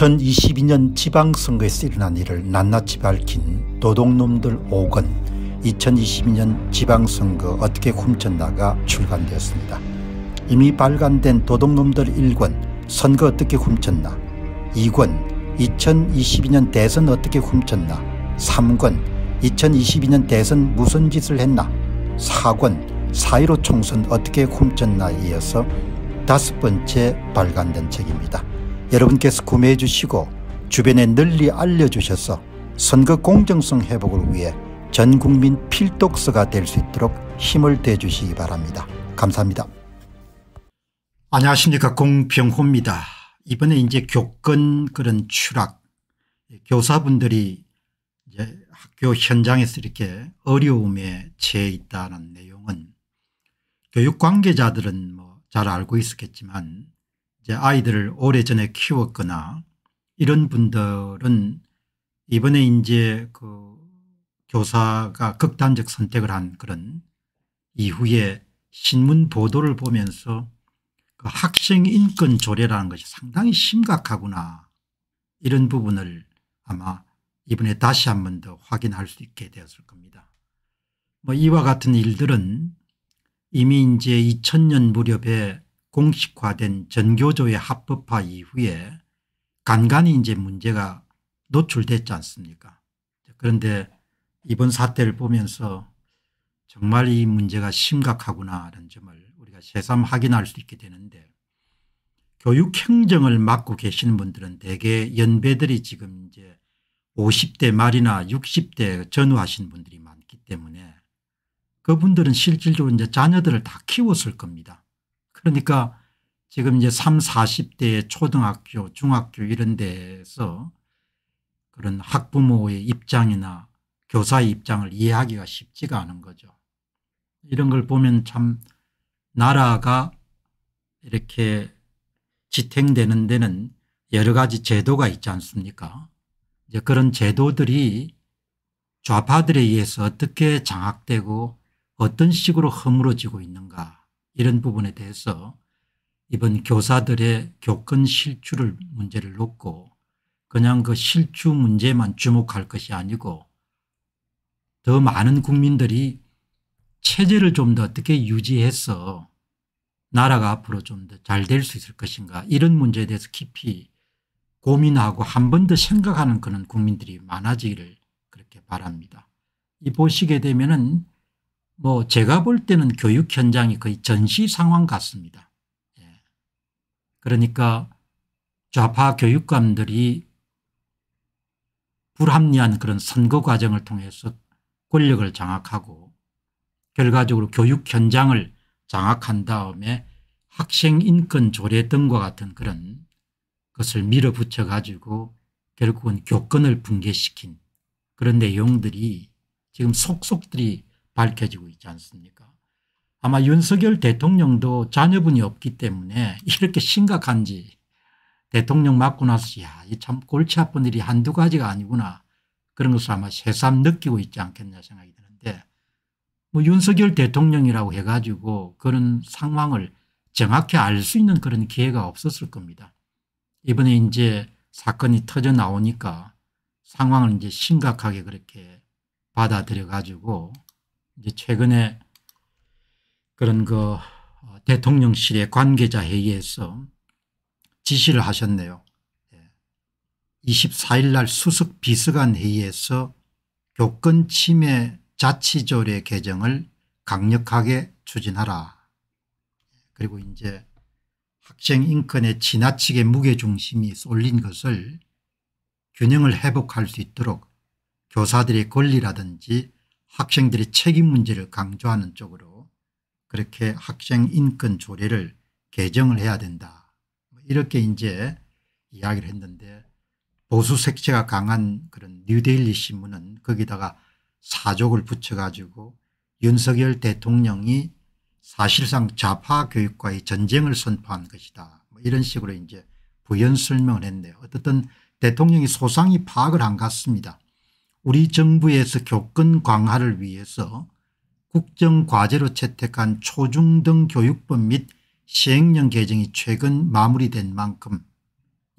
2022년 지방선거에서 일어난 일을 낱낱이 밝힌 도둑놈들 5권 2022년 지방선거 어떻게 훔쳤나가 출간되었습니다. 이미 발간된 도둑놈들 1권 선거 어떻게 훔쳤나, 2권 2022년 대선 어떻게 훔쳤나, 3권 2022년 대선 무슨 짓을 했나, 4권 4.15 총선 어떻게 훔쳤나에 이어서 5번째 발간된 책입니다. 여러분께서 구매해 주시고 주변에 널리 알려주셔서 선거 공정성 회복을 위해 전국민 필독서가 될 수 있도록 힘을 대 주시기 바랍니다. 감사합니다. 안녕하십니까, 공병호입니다. 이번에 이제 교권 그런 추락, 교사분들이 이제 학교 현장에서 이렇게 어려움에 처해 있다는 내용은 교육 관계자들은 뭐 잘 알고 있었겠지만 이제 아이들을 오래전에 키웠거나 이런 분들은 이번에 이제 그 교사가 극단적 선택을 한 그런 이후에 신문 보도를 보면서 그 학생 인권 조례라는 것이 상당히 심각하구나, 이런 부분을 아마 이번에 다시 한 번 더 확인할 수 있게 되었을 겁니다. 뭐 이와 같은 일들은 이미 이제 2000년 무렵에 공식화된 전교조의 합법화 이후에 간간히 이제 문제가 노출됐지 않습니까? 그런데 이번 사태를 보면서 정말 이 문제가 심각하구나라는 점을 우리가 새삼 확인할 수 있게 되는데, 교육행정을 맡고 계시는 분들은 대개 연배들이 지금 이제 50대 말이나 60대 전후하신 분들이 많기 때문에 그분들은 실질적으로 이제 자녀들을 다 키웠을 겁니다. 그러니까 지금 이제 30, 40대의 초등학교, 중학교 이런 데서 그런 학부모의 입장이나 교사의 입장을 이해하기가 쉽지가 않은 거죠. 이런 걸 보면 참 나라가 이렇게 지탱되는 데는 여러 가지 제도가 있지 않습니까? 이제 그런 제도들이 좌파들에 의해서 어떻게 장악되고 어떤 식으로 허물어지고 있는가, 이런 부분에 대해서 이번 교사들의 교권 실추를 문제를 놓고 그냥 그 실추 문제만 주목할 것이 아니고 더 많은 국민들이 체제를 좀 더 어떻게 유지해서 나라가 앞으로 좀 더 잘 될 수 있을 것인가, 이런 문제에 대해서 깊이 고민하고 한 번 더 생각하는 그런 국민들이 많아지기를 그렇게 바랍니다. 이 보시게 되면은 뭐 제가 볼 때는 교육 현장이 거의 전시 상황 같습니다. 그러니까 좌파 교육감들이 불합리한 그런 선거 과정을 통해서 권력을 장악하고 결과적으로 교육 현장을 장악한 다음에 학생 인권 조례 등과 같은 그런 것을 밀어붙여 가지고 결국은 교권을 붕괴시킨 그런 내용들이 지금 속속들이 밝혀지고 있지 않습니까? 아마 윤석열 대통령도 자녀분이 없기 때문에 이렇게 심각한지, 대통령 맡고 나서 야, 이 참 골치 아픈 일이 한두 가지가 아니구나, 그런 것을 아마 새삼 느끼고 있지 않겠냐 생각이 드는데, 뭐 윤석열 대통령이라고 해가지고 그런 상황을 정확히 알 수 있는 그런 기회가 없었을 겁니다. 이번에 이제 사건이 터져 나오니까 상황을 이제 심각하게 그렇게 받아들여 가지고 이제 최근에 그런 그 대통령실의 관계자 회의에서 지시를 하셨네요. 24일 날 수석 비서관 회의에서 교권 침해 자치조례 개정을 강력하게 추진하라. 그리고 이제 학생 인권에 지나치게 무게중심이 쏠린 것을 균형을 회복할 수 있도록 교사들의 권리라든지 학생들의 책임 문제를 강조하는 쪽으로 그렇게 학생 인권 조례를 개정을 해야 된다, 이렇게 이제 이야기를 했는데, 보수 색채가 강한 그런 뉴데일리 신문은 거기다가 사족을 붙여 가지고 윤석열 대통령이 사실상 좌파 교육과의 전쟁을 선포한 것이다, 이런 식으로 이제 부연 설명을 했네요. 어쨌든 대통령이 소상히 파악을 한 것 같습니다. 우리 정부에서 교권 강화를 위해서 국정과제로 채택한 초중등 교육법 및 시행령 개정이 최근 마무리된 만큼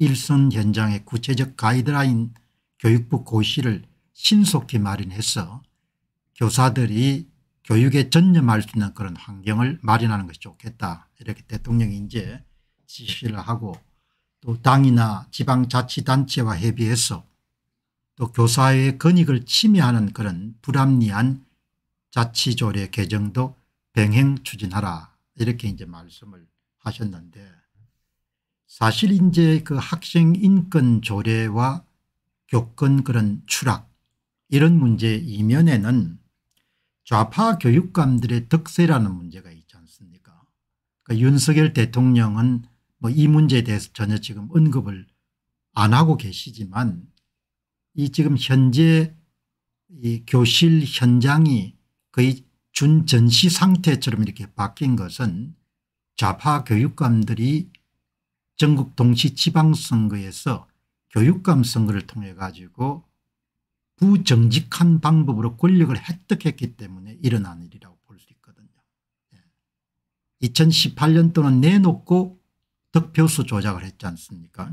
일선 현장의 구체적 가이드라인 교육부 고시를 신속히 마련해서 교사들이 교육에 전념할 수 있는 그런 환경을 마련하는 것이 좋겠다. 이렇게 대통령이 이제 지시를 하고 또 당이나 지방자치단체와 협의해서 또 교사의 권익을 침해하는 그런 불합리한 자치조례 개정도 병행 추진하라. 이렇게 이제 말씀을 하셨는데 사실 이제 그 학생 인권 조례와 교권 그런 추락 이런 문제 이면에는 좌파 교육감들의 덕세라는 문제가 있지 않습니까? 그러니까 윤석열 대통령은 뭐 이 문제에 대해서 전혀 지금 언급을 안 하고 계시지만 이 지금 현재 이 교실 현장이 거의 준전시 상태처럼 이렇게 바뀐 것은 좌파 교육감들이 전국 동시지방선거에서 교육감 선거를 통해 가지고 부정직한 방법으로 권력을 획득했기 때문에 일어난 일이라고 볼 수 있거든요. 2018년도는 내놓고 득표수 조작을 했지 않습니까?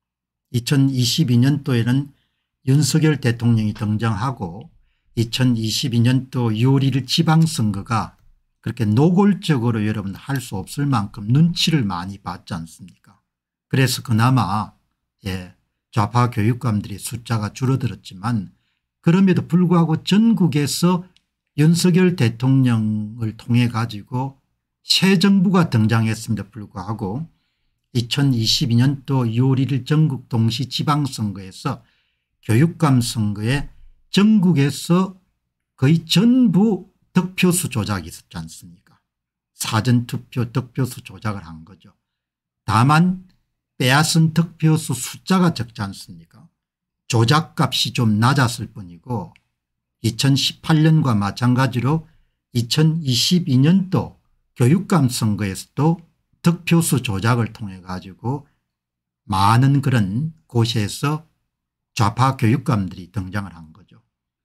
2022년도에는 윤석열 대통령이 등장하고 2022년도 6월 1일 지방선거가 그렇게 노골적으로 여러분 할 수 없을 만큼 눈치를 많이 봤지 않습니까? 그래서 그나마 좌파 교육감들이 숫자가 줄어들었지만 그럼에도 불구하고 전국에서 윤석열 대통령을 통해 가지고 새 정부가 등장했음에도 불구하고 2022년도 6월 1일 전국 동시지방선거에서 교육감 선거에 전국에서 거의 전부 득표수 조작이 있었지 않습니까? 사전투표 득표수 조작을 한 거죠. 다만 빼앗은 득표수 숫자가 적지 않습니까? 조작값이 좀 낮았을 뿐이고 2018년과 마찬가지로 2022년도 교육감 선거에서도 득표수 조작을 통해 가지고 많은 그런 곳에서 좌파 교육감들이 등장을 한 거죠.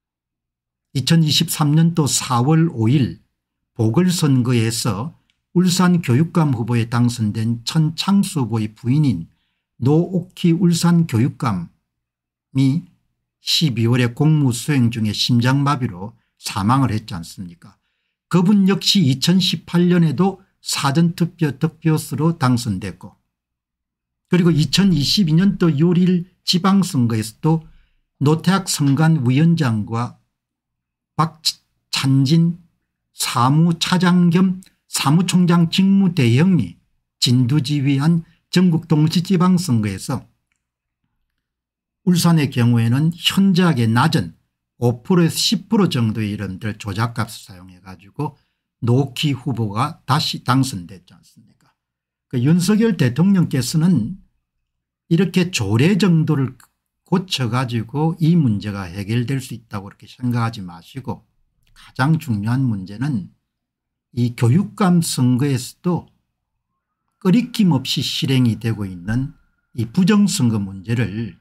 2023년도 4월 5일 보궐선거에서 울산 교육감 후보에 당선된 천창수 후보의 부인인 노옥희 울산 교육감이 12월에 공무 수행 중에 심장마비로 사망을 했지 않습니까? 그분 역시 2018년에도 사전투표 득표수로 당선됐고 그리고 2022년도 6월 1일 지방선거에서도 노태학 선관위원장과 박찬진 사무차장 겸 사무총장 직무대행이 진두지휘한 전국 동시지방선거에서 울산의 경우에는 현저하게 낮은 5%에서 10% 정도의 이름들 조작값을 사용해 가지고 노키 후보가 다시 당선됐지 않습니까? 그 윤석열 대통령께서는 이렇게 조례 정도를 고쳐 가지고 이 문제가 해결될 수 있다고 그렇게 생각하지 마시고 가장 중요한 문제는 이 교육감 선거에서도 꺼리낌 없이 실행이 되고 있는 이 부정선거 문제를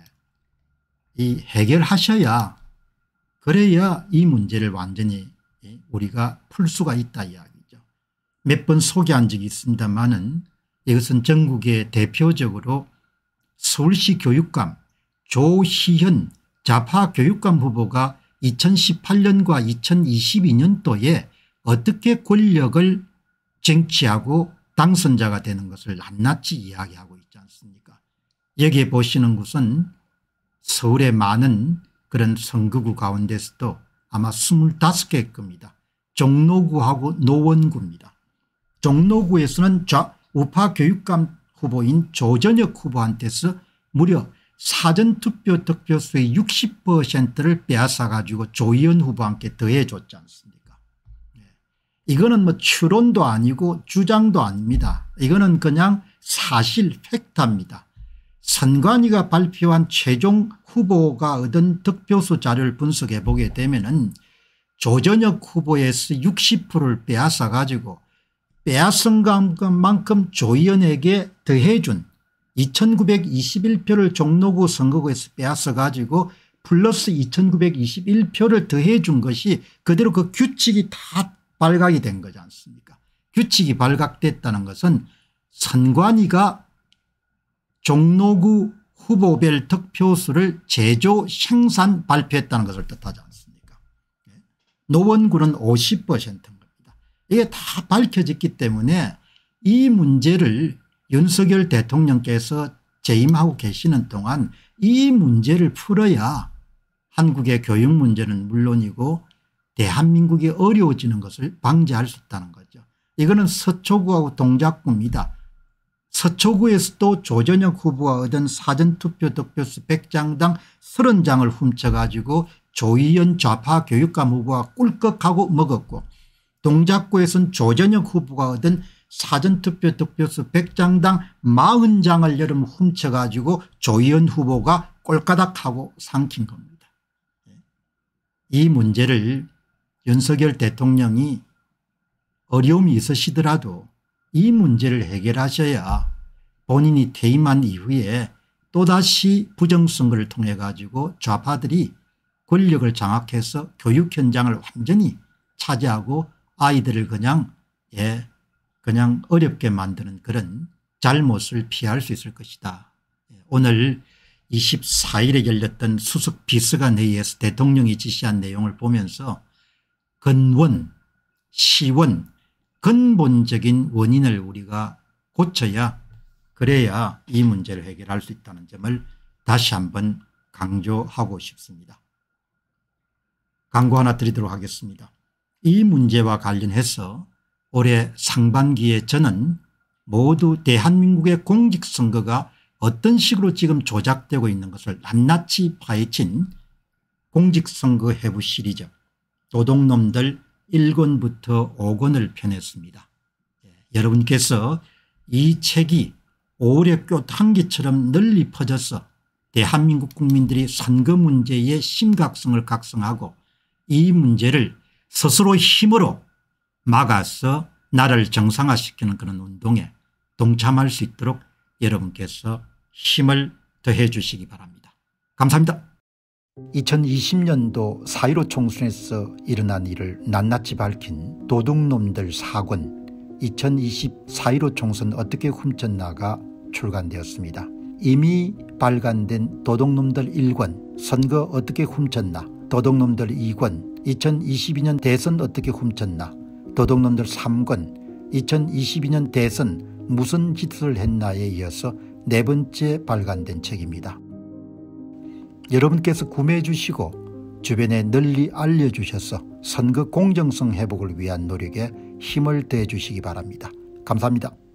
이 해결하셔야 그래야 이 문제를 완전히 우리가 풀 수가 있다 이야기죠. 몇 번 소개한 적이 있습니다마는 이것은 전국에 대표적으로 서울시 교육감 조희현 좌파 교육감 후보가 2018년과 2022년도에 어떻게 권력을 쟁취하고 당선자가 되는 것을 낱낱이 이야기하고 있지 않습니까? 여기에 보시는 곳은 서울의 많은 그런 선거구 가운데서도 아마 25개 겁니다. 종로구하고 노원구입니다. 종로구에서는 우파 교육감 후보인 조전혁 후보한테서 무려 사전투표 득표수의 60%를 빼앗아 가지고 조희연 후보와 함께 더해 줬지 않습니까? 이거는 뭐 추론도 아니고 주장도 아닙니다. 이거는 그냥 사실 팩트입니다. 선관위가 발표한 최종 후보가 얻은 득표수 자료를 분석해 보게 되면은 조전혁 후보에서 60%를 빼앗아 가지고 빼앗은 것만큼 조희연에게 더해준 2921표를 종로구 선거구에서 빼앗아 가지고 플러스 2921표를 더해준 것이 그대로 그 규칙이 다 발각이 된 거지 않습니까? 규칙이 발각됐다는 것은 선관위가 종로구 후보별 득표수를 제조 생산 발표했다는 것을 뜻하지 않습니까? 노원구는 50%인 겁니다. 이게 다 밝혀졌기 때문에 이 문제를 윤석열 대통령께서 재임하고 계시는 동안 이 문제를 풀어야 한국의 교육 문제는 물론이고 대한민국이 어려워지는 것을 방지할 수 있다는 거죠. 이거는 서초구하고 동작구입니다. 서초구에서도 조전혁 후보가 얻은 사전투표 득표수 100장당 30장을 훔쳐가지고 조희연 좌파 교육감 후보가 꿀꺽하고 먹었고, 동작구에서는 조전혁 후보가 얻은 사전투표 득표수 100장당 40장을 여름 훔쳐가지고 조희연 후보가 꼴까닥하고 삼킨 겁니다. 이 문제를 윤석열 대통령이 어려움이 있으시더라도 이 문제를 해결하셔야 본인이 퇴임한 이후에 또다시 부정선거를 통해 가지고 좌파들이 권력을 장악해서 교육 현장을 완전히 차지하고 아이들을 그냥 어렵게 만드는 그런 잘못을 피할 수 있을 것이다. 오늘 24일에 열렸던 수석 비서관 회의에서 대통령이 지시한 내용을 보면서 근원, 시원, 근본적인 원인을 우리가 고쳐야, 그래야 이 문제를 해결할 수 있다는 점을 다시 한번 강조하고 싶습니다. 광고 하나 드리도록 하겠습니다. 이 문제와 관련해서 올해 상반기에 저는 모두 대한민국의 공직선거가 어떤 식으로 지금 조작되고 있는 것을 낱낱이 파헤친 공직선거 해부 시리즈 도둑놈들 1권부터 5권을 펴냈습니다. 여러분께서 이 책이 오래꽃 한기처럼 널리 퍼져서 대한민국 국민들이 선거 문제의 심각성을 각성하고 이 문제를 스스로 힘으로 막아서 나라를 정상화시키는 그런 운동에 동참할 수 있도록 여러분께서 힘을 더해 주시기 바랍니다. 감사합니다. 2020년도 4.15 총선에서 일어난 일을 낱낱이 밝힌 도둑놈들 4권 2020 4.15 총선 어떻게 훔쳤나가 출간되었습니다. 이미 발간된 도둑놈들 1권 선거 어떻게 훔쳤나, 도둑놈들 2권 2022년 대선 어떻게 훔쳤나, 도둑놈들 3권 2022년 대선 무슨 짓을 했나에 이어서 네 번째 발간된 책입니다. 여러분께서 구매해 주시고 주변에 널리 알려주셔서 선거 공정성 회복을 위한 노력에 힘을 더해 주시기 바랍니다. 감사합니다.